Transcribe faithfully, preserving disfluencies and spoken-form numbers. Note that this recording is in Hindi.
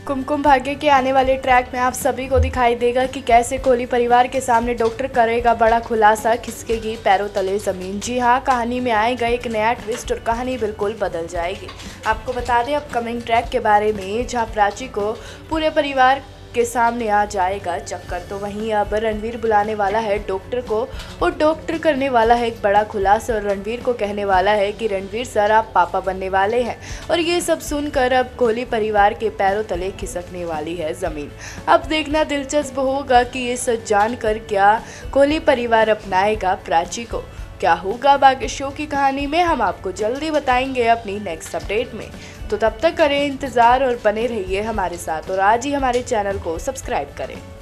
कुमकुम भाग्य के आने वाले ट्रैक में आप सभी को दिखाई देगा कि कैसे कोहली परिवार के सामने डॉक्टर करेगा बड़ा खुलासा, खिसकेगी पैरों तले जमीन। जी हाँ, कहानी में आएगा एक नया ट्विस्ट और कहानी बिल्कुल बदल जाएगी। आपको बता दें अपकमिंग ट्रैक के बारे में, जहाँ प्राची को पूरे परिवार के सामने आ जाएगा चक्कर, तो वहीं अब रणवीर बुलाने वाला है डॉक्टर को और डॉक्टर करने वाला है एक बड़ा खुलासा और रणवीर को कहने वाला है कि रणवीर सर आप पापा बनने वाले हैं। और ये सब सुनकर अब कोहली परिवार के पैरों तले खिसकने वाली है ज़मीन। अब देखना दिलचस्प होगा कि ये सच जानकर क्या कोहली परिवार अपनाएगा प्राची को। क्या होगा बाकी शो की कहानी में, हम आपको जल्दी बताएंगे अपनी नेक्स्ट अपडेट में। तो तब तक करें इंतज़ार और बने रहिए हमारे साथ और आज ही हमारे चैनल को सब्सक्राइब करें।